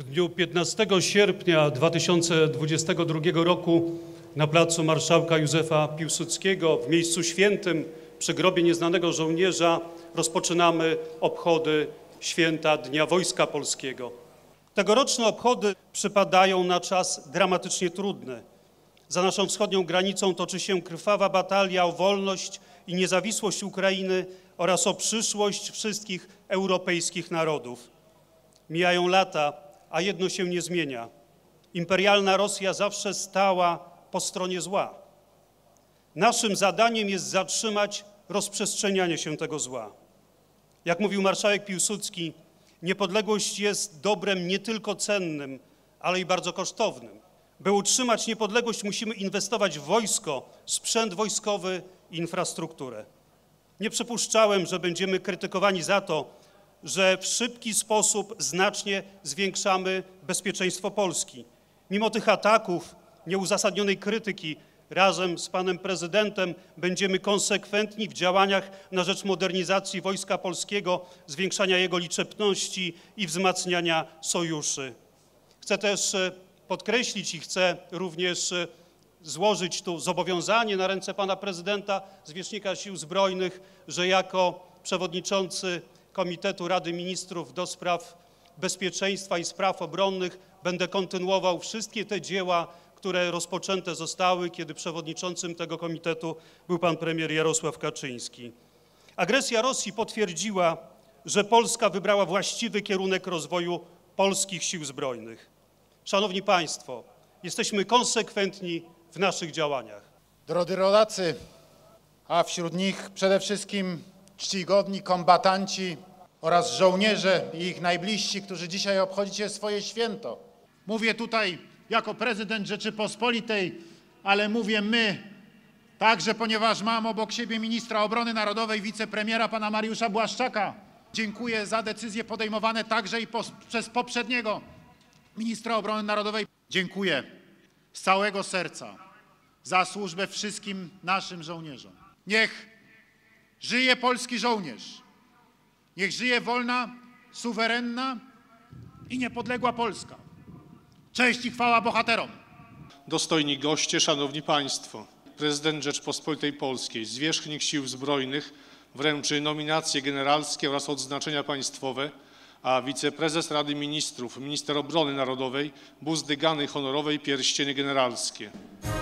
dniu 15 sierpnia 2022 roku na placu Marszałka Józefa Piłsudskiego w miejscu świętym przy grobie nieznanego żołnierza rozpoczynamy obchody święta Dnia Wojska Polskiego. Tegoroczne obchody przypadają na czas dramatycznie trudny. Za naszą wschodnią granicą toczy się krwawa batalia o wolność i niezawisłość Ukrainy oraz o przyszłość wszystkich europejskich narodów. Mijają lata, a jedno się nie zmienia. Imperialna Rosja zawsze stała po stronie zła. Naszym zadaniem jest zatrzymać rozprzestrzenianie się tego zła. Jak mówił marszałek Piłsudski, niepodległość jest dobrem nie tylko cennym, ale i bardzo kosztownym. By utrzymać niepodległość, musimy inwestować w wojsko, sprzęt wojskowy i infrastrukturę. Nie przypuszczałem, że będziemy krytykowani za to, że w szybki sposób znacznie zwiększamy bezpieczeństwo Polski. Mimo tych ataków, nieuzasadnionej krytyki, razem z panem prezydentem będziemy konsekwentni w działaniach na rzecz modernizacji Wojska Polskiego, zwiększania jego liczebności i wzmacniania sojuszy. Chcę też podkreślić i chcę również złożyć tu zobowiązanie na ręce pana prezydenta, zwierzchnika Sił Zbrojnych, że jako przewodniczący Komitetu Rady Ministrów do spraw bezpieczeństwa i spraw obronnych będę kontynuował wszystkie te dzieła, które rozpoczęte zostały, kiedy przewodniczącym tego komitetu był pan premier Jarosław Kaczyński. Agresja Rosji potwierdziła, że Polska wybrała właściwy kierunek rozwoju polskich sił zbrojnych. Szanowni Państwo, jesteśmy konsekwentni w naszych działaniach. Drodzy rodacy, a wśród nich przede wszystkim czcigodni kombatanci oraz żołnierze i ich najbliżsi, którzy dzisiaj obchodzicie swoje święto. Mówię tutaj jako prezydent Rzeczypospolitej, ale mówię my, także ponieważ mam obok siebie ministra obrony narodowej, wicepremiera pana Mariusza Błaszczaka. Dziękuję za decyzje podejmowane także i przez poprzedniego ministra obrony narodowej. Dziękuję z całego serca za służbę wszystkim naszym żołnierzom. Niech żyje polski żołnierz. Niech żyje wolna, suwerenna i niepodległa Polska. Cześć i chwała bohaterom. Dostojni goście, szanowni państwo, prezydent Rzeczpospolitej Polskiej, zwierzchnik Sił Zbrojnych wręczy nominacje generalskie oraz odznaczenia państwowe, a wiceprezes Rady Ministrów, minister obrony narodowej, buzdygany honorowej pierścienie generalskie.